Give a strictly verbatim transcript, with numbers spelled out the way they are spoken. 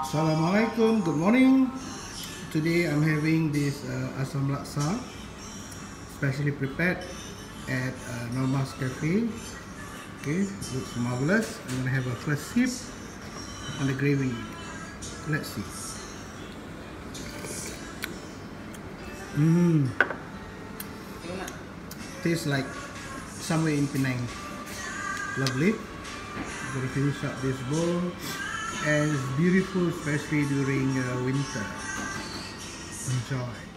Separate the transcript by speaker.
Speaker 1: Assalamualaikum, good morning. Today I'm having this uh, asam laksa, specially prepared at uh, Norma's Cafe. Okay, looks marvelous. I'm gonna have a first sip on the gravy. Let's see. Mmm. Tastes like somewhere in Penang. Lovely. I'm gonna finish up this bowl. And it's beautiful, especially during uh, winter. Enjoy.